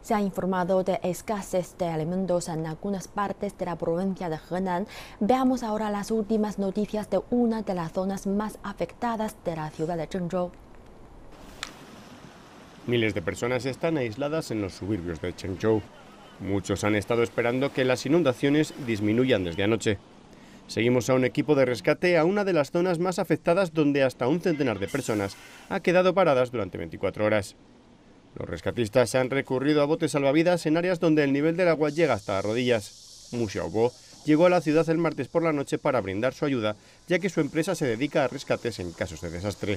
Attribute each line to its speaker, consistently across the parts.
Speaker 1: Se ha informado de escasez de alimentos en algunas partes de la provincia de Henan. Veamos ahora las últimas noticias de una de las zonas más afectadas de la ciudad de Zhengzhou.
Speaker 2: Miles de personas están aisladas en los suburbios de Zhengzhou. Muchos han estado esperando que las inundaciones disminuyan desde anoche. Seguimos a un equipo de rescate a una de las zonas más afectadas donde hasta un centenar de personas ha quedado paradas durante 24 horas. Los rescatistas han recurrido a botes salvavidas en áreas donde el nivel del agua llega hasta las rodillas. Mu Xiaobo llegó a la ciudad el martes por la noche para brindar su ayuda, ya que su empresa se dedica a rescates en casos de desastre.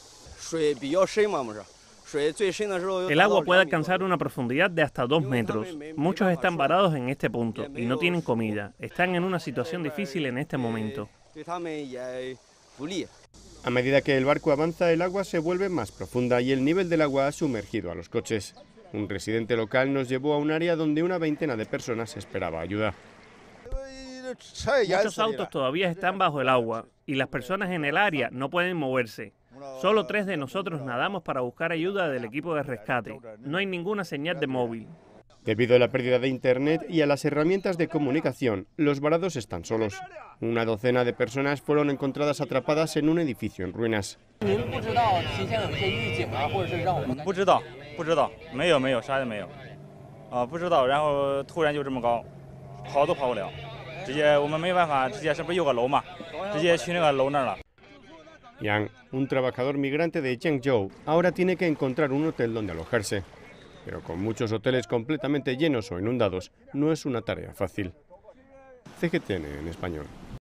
Speaker 3: El agua puede alcanzar una profundidad de hasta 2 metros. Muchos están varados en este punto y no tienen comida. Están en una situación difícil en este momento.
Speaker 2: A medida que el barco avanza, el agua se vuelve más profunda y el nivel del agua ha sumergido a los coches. Un residente local nos llevó a un área donde una veintena de personas esperaba ayuda.
Speaker 3: Muchos autos todavía están bajo el agua y las personas en el área no pueden moverse. Solo 3 de nosotros nadamos para buscar ayuda del equipo de rescate. No hay ninguna señal de móvil.
Speaker 2: Debido a la pérdida de internet y a las herramientas de comunicación, los varados están solos. Una docena de personas fueron encontradas atrapadas en un edificio en ruinas. Yang, un trabajador migrante de Zhengzhou, ahora tiene que encontrar un hotel donde alojarse. Pero con muchos hoteles completamente llenos o inundados, no es una tarea fácil. CGTN en español.